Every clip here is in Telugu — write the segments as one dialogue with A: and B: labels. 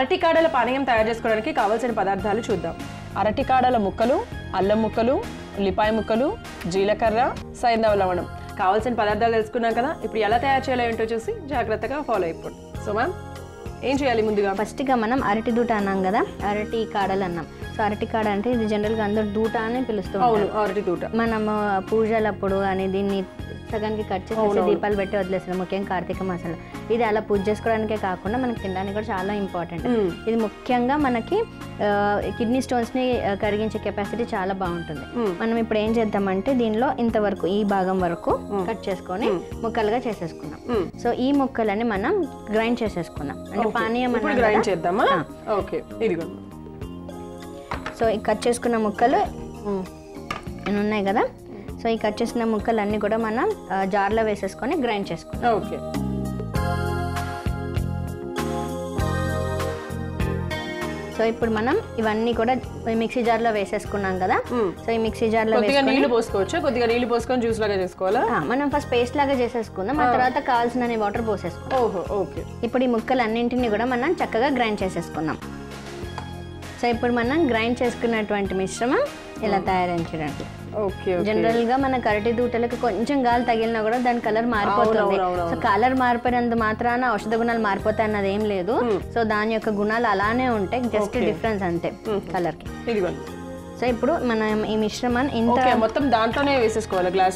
A: అరటికాడల పానీయం తయారు చేసుకోవడానికి కావాల్సిన పదార్థాలు చూద్దాం. అరటికాడల ముక్కలు, అల్లం ముక్కలు, ఉల్లిపాయ ముక్కలు, జీలకర్ర, సైంధవ లవణం. కావాల్సిన పదార్థాలు తెలుసుకున్నాం కదా. ఇప్పుడు ఎలా తయారు చేయాలో ఏంటో చూసి జాగ్రత్తగా ఫాలో అయిపోండి. సో మ్యామ్ ఏం చేయాలి? ముందుగా
B: ఫస్ట్గా మనం అరటి దూట అన్నాం కదా, అరటి కాడలు అన్నాం. సో అరటి కాడ అంటే ఇది జనరల్గా అందరు దూట అని పిలుస్తాం.
A: అరటి దూట
B: మనము పూజలప్పుడు అని దీన్ని సగానికి కట్ చేసి దీపాలు పెట్టి వదిలేస్తాం, ముఖ్యంగా కార్తీక మాసంలో. ఇది అలా పూజ చేసుకోవడానికే కాకుండా మనకి తినడానికి కూడా చాలా ఇంపార్టెంట్. ఇది ముఖ్యంగా మనకి కిడ్నీ స్టోన్స్ని కరిగించే కెపాసిటీ చాలా బాగుంటుంది. మనం ఇప్పుడు ఏం చేద్దామంటే దీనిలో ఇంతవరకు ఈ భాగం వరకు కట్ చేసుకొని ముక్కలుగా చేసేసుకున్నాం. సో ఈ ముక్కలని మనం గ్రైండ్ చేసేసుకున్నాం. అంటే పానీయం
A: గ్రైండ్ చేద్దామా? ఓకే, ఇదిగో.
B: సో ఈ కట్ చేసుకున్న ముక్కలు ఉన్నాయి కదా. సో ఈ కట్ చేసిన ముక్కలు అన్నీ కూడా మనం జార్లో వేసేసుకొని గ్రైండ్ చేసుకున్నాం.
A: ఓకే.
B: సో ఇప్పుడు మనం ఇవన్నీ కూడా మిక్సీ జార్లో వేసేసుకున్నాం కదా. సో ఈ మిక్సీ జార్లో
A: నీళ్లు పోసుకోవచ్చు, కొద్దిగా నీళ్లు పోసుకొని జ్యూస్ లాగా చేసుకోవాలా?
B: మనం ఫస్ట్ పేస్ట్ లాగా చేసేసుకుందాం, ఆ తర్వాత కావాల్సిన వాటర్ పోసేసుకుందాం.
A: ఓహో, ఓకే.
B: ఇప్పుడు ఈ ముక్కలు అన్నింటినీ కూడా మనం చక్కగా గ్రైండ్ చేసేసుకుందాం. సో ఇప్పుడు మనం గ్రైండ్ చేసుకున్నటువంటి మిశ్రమం ఇలా తయారైంచడానికి. జనరల్ గా మన అరటి దూటలకు కొంచెం గాలి తగిలినా కూడా దాని కలర్ మారిపోతుంది. సో కలర్ మారిపోయినంత మాత్రాన ఔషధ గుణాలు మారిపోతాయి అన్నది ఏం లేదు. సో దాని యొక్క గుణాలు అలానే ఉంటాయి, జస్ట్ డిఫరెన్స్ అంతే కలర్ కి. సో ఇప్పుడు మనం ఈ మిశ్రమాన్ని ఇంత
A: మొత్తం దాంట్లోనే వేసేసుకోవాలి గ్లాస్.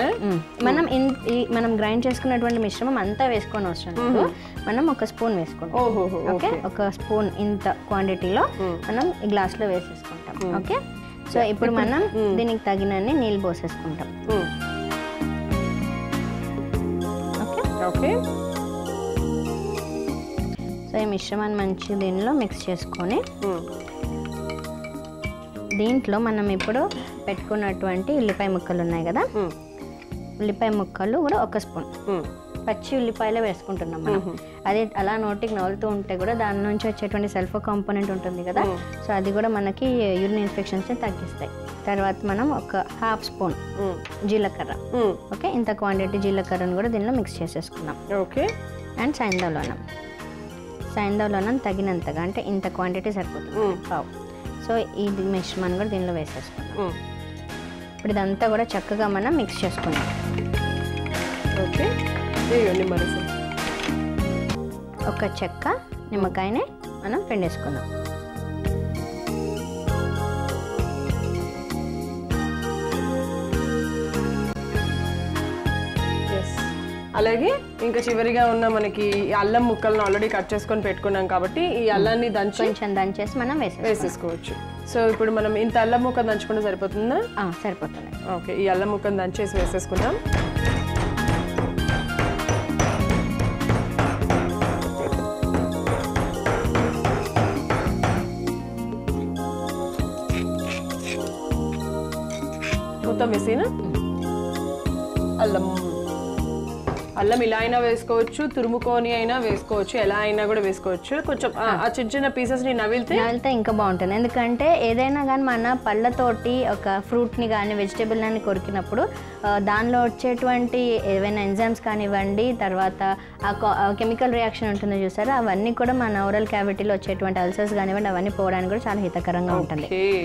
B: మనం గ్రైండ్ చేసుకున్నటువంటి మిశ్రమం అంతా వేసుకొని అవసరం లేదు, మనం ఒక స్పూన్ వేసుకుంటాం. ఓకే, ఒక స్పూన్ ఇంత క్వాంటిటీలో మనం ఈ గ్లాస్ లో వేసేసుకుంటాం. ఓకే. సో ఇప్పుడు మనం దీనికి తగినన్ని నీళ్ళు పోసేసుకుంటాం.
A: ఓకే.
B: సో ఈ మిశ్రమాన్ని మంచి దీనిలో మిక్స్ చేసుకొని దీంట్లో మనం ఇప్పుడు పెట్టుకున్నటువంటి ఉల్లిపాయ ముక్కలు ఉన్నాయి కదా, ఉల్లిపాయ ముక్కలు కూడా ఒక స్పూన్ పచ్చి ఉల్లిపాయలు వేసుకుంటున్నాం మనం. అదే అలా నోటికి నవ్వులుతూ ఉంటే కూడా దాని నుంచి వచ్చేటువంటి సల్ఫర్ కాంపోనెంట్ ఉంటుంది కదా, సో అది కూడా మనకి యూరిన్ ఇన్ఫెక్షన్స్ని తగ్గిస్తాయి. తర్వాత మనం ఒక హాఫ్ స్పూన్ జీలకర్ర, ఓకే, ఇంత క్వాంటిటీ జీలకర్రను కూడా దీనిలో మిక్స్ చేసేసుకున్నాం.
A: ఓకే.
B: అండ్ సైంధవ లవణం తగినంతగా, అంటే ఇంత క్వాంటిటీ సరిపోతుంది, పావు. సో ఇది మిశ్రమాన్ని కూడా దీనిలో వేసేసుకున్నాం. ఇప్పుడు ఇదంతా కూడా చక్కగా మనం మిక్స్ చేసుకున్నాం.
A: ఓకే.
B: ఒక చెక్క నిమ్మకాయని మనం పిండేసుకుందాం.
A: అలాగే ఇంకా చివరిగా ఉన్న మనకి అల్లం ముక్కలను ఆల్రెడీ కట్ చేసుకొని పెట్టుకున్నాం కాబట్టి ఈ అల్లాన్ని
B: కొంచెం దంచేసి మనం
A: వేసేసుకోవచ్చు. సో ఇప్పుడు మనం ఇంత అల్లం ముక్క దంచుకుంటే సరిపోతుందా?
B: సరిపోతుంది.
A: ఓకే, ఈ అల్లం ముక్కను దంచేసి వేసేసుకుందాం. మొత్తం వేసేనా? అల్లం ఇలా అయినా వేసుకోవచ్చు, తురుముకొని అయినా వేసుకోవచ్చు, ఎలా అయినా కూడా వేసుకోవచ్చు. కొంచెం ఆ చిన్న చిన్న పీసెస్ని నవిలితే
B: ఇంకా బాగుంటుంది. ఎందుకంటే ఏదైనా కానీ మన పళ్ళతోటి ఒక ఫ్రూట్ని కానీ వెజిటేబుల్ అని కొరికినప్పుడు దానిలో వచ్చేటువంటి ఏవైనా ఎంజైమ్స్ కానివ్వండి, తర్వాత ఆ కెమికల్ రియాక్షన్ ఉంటుందో చూసారా, అవన్నీ కూడా మన ఓరల్ క్యావిటీలో వచ్చేటువంటి అల్సర్స్ కానివ్వండి అవన్నీ పోవడానికి కూడా చాలా హితకరంగా ఉంటుంది.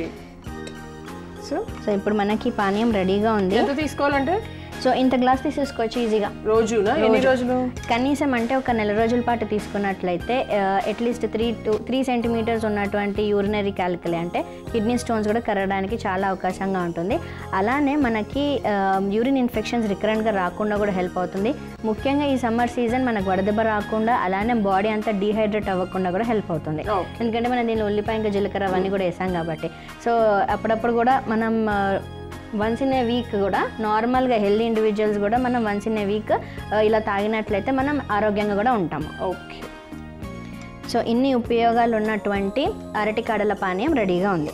B: సో ఇప్పుడు మనకి పానీయం రెడీగా ఉంది.
A: ఎంత తీసుకోవాలంటే
B: సో ఇంత గ్లాస్ తీసేసుకోవచ్చు ఈజీగా.
A: రోజునా? ఎన్ని రోజులు?
B: కనీసం అంటే ఒక నెల రోజుల పాటు తీసుకున్నట్లయితే అట్లీస్ట్ 3 సెంటీమీటర్స్ ఉన్నటువంటి యూరినరీ క్యాల్కులే అంటే కిడ్నీ స్టోన్స్ కూడా కరగడానికి చాలా అవకాశంగా ఉంటుంది. అలానే మనకి యూరిన్ ఇన్ఫెక్షన్స్ రికరెంట్గా రాకుండా కూడా హెల్ప్ అవుతుంది. ముఖ్యంగా ఈ సమ్మర్ సీజన్ మనకు వడదెబ్బ రాకుండా, అలానే బాడీ అంతా డీహైడ్రేట్ అవ్వకుండా కూడా హెల్ప్ అవుతుంది. ఎందుకంటే మనం దీనిలో ఉల్లిపాయ ఇంకా జీలకర్ర అవన్నీ కూడా వేసాం కాబట్టి. సో అప్పుడప్పుడు కూడా మనం వన్స్ ఇన్ ఏ వీక్ కూడా నార్మల్గా హెల్దీ ఇండివిజువల్స్ కూడా మనం వన్స్ ఇన్ ఏ వీక్ ఇలా తాగినట్లయితే మనం ఆరోగ్యంగా కూడా ఉంటాము.
A: ఓకే.
B: సో ఇన్ని ఉపయోగాలు ఉన్నటువంటి అరటికాడల పానీయం రెడీగా ఉంది.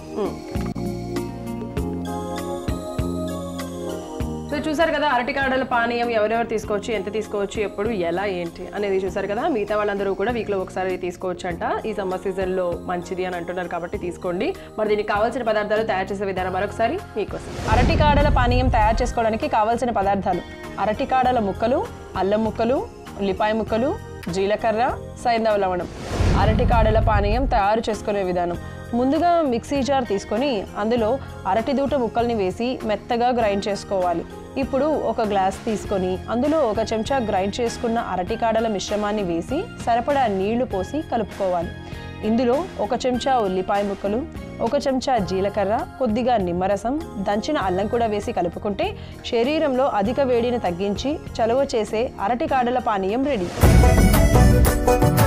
A: సో చూసారు కదా అరటికాడల పానీయం ఎవరెవరు తీసుకోవచ్చు, ఎంత తీసుకోవచ్చు, ఎప్పుడు, ఎలా, ఏంటి అనేది చూసారు కదా. మిగతా వాళ్ళందరూ కూడా వీక్లో ఒకసారి తీసుకోవచ్చు అంట. ఈ సమ్మర్ సీజన్లో మంచిది అని అంటున్నారు కాబట్టి తీసుకోండి. మరి దీనికి కావాల్సిన పదార్థాలు, తయారు చేసే విధానం మరొకసారి మీకోసం. అరటికాడల పానీయం తయారు చేసుకోవడానికి కావాల్సిన పదార్థాలు: అరటికాడల ముక్కలు, అల్లం ముక్కలు, ఉల్లిపాయ ముక్కలు, జీలకర్ర, సైంధవ లవణం. అరటికాడల పానీయం తయారు చేసుకునే విధానం. ముందుగా మిక్సీ జార్ తీసుకొని అందులో అరటి దూట ముక్కల్ని వేసి మెత్తగా గ్రైండ్ చేసుకోవాలి. ఇప్పుడు ఒక గ్లాస్ తీసుకొని అందులో 1 చెంచా గ్రైండ్ చేసుకున్న అరటికాడల మిశ్రమాన్ని వేసి సరిపడా నీళ్లు పోసి కలుపుకోవాలి. ఇందులో 1 చెంచా ఉల్లిపాయ ముక్కలు, 1 చెంచా జీలకర్ర, కొద్దిగా నిమ్మరసం, దంచిన అల్లం కూడా వేసి కలుపుకుంటే శరీరంలో అధిక వేడిని తగ్గించి చలువ చేసే అరటికాడల పానీయం రెడీ.